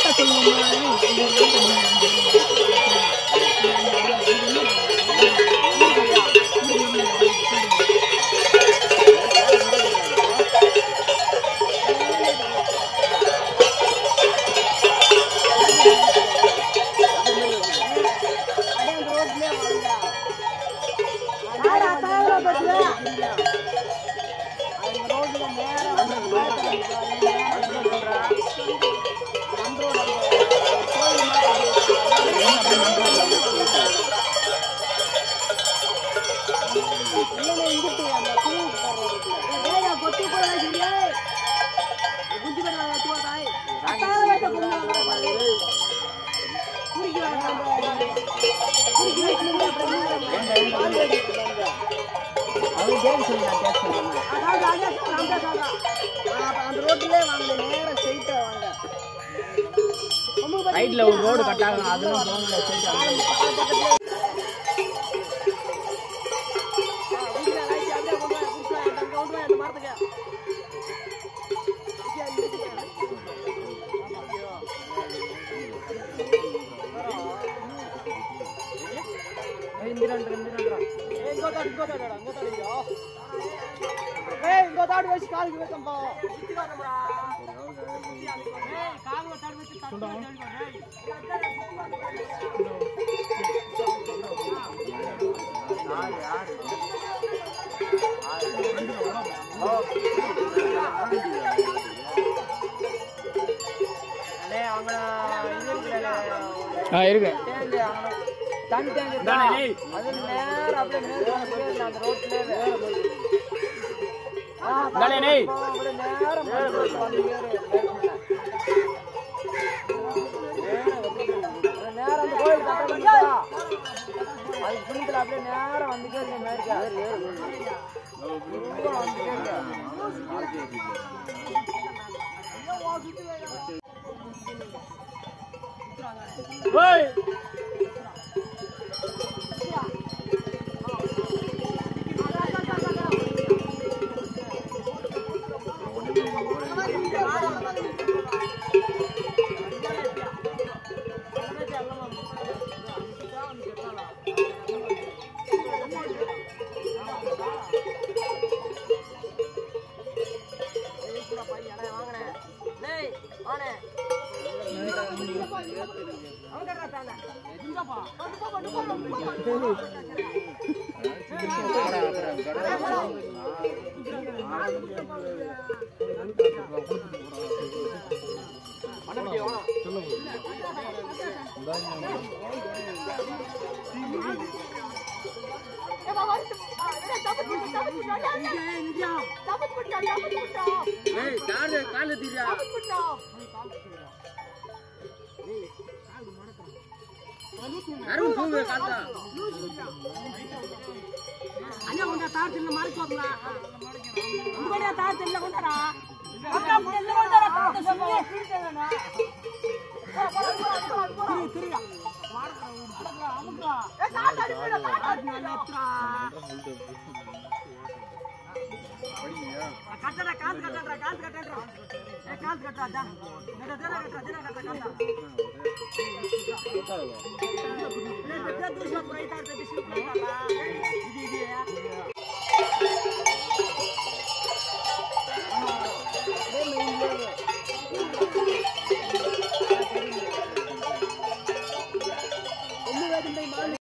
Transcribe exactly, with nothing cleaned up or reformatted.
ரைட்ல ஒரு ரோடு கட்டாங்க அதுவும் போங்கல ஸ்ட்ரைட்டா இருக்கு தண்ணி தேங்கி அது நேரா அப்படியே மேல வந்து அந்த ரோட்ல ஆ தானே நே அப்படியே நேரா வந்து நேரா அந்த கோயில் கட்டறீங்க அது புரியுதுல அப்படியே நேரா வந்துட்டே மேர்க்க ரொம்ப வந்துட்டே ஓய் கட்டடா கால் கட்டடா கால் கட்டடா ஏ கால் கட்டடா டா நேரா நேரா கட்டடா நேரா கட்டடா கால் ले बेटा दूसरा प्राइस आर पे दूसरा प्राइस இது இது